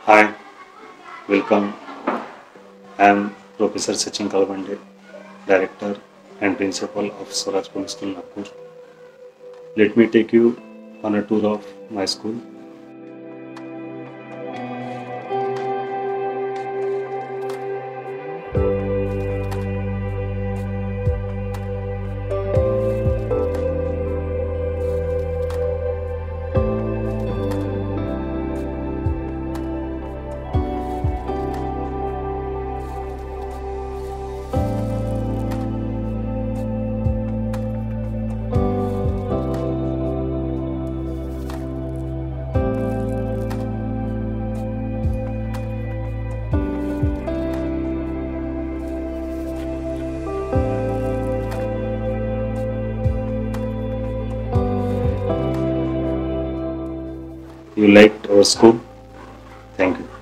Hi, welcome. I am Professor Sachin Kalbande, Director and Principal of Swaraj Public School, Nagpur. Let me take you on a tour of my school. You liked our school? Thank you.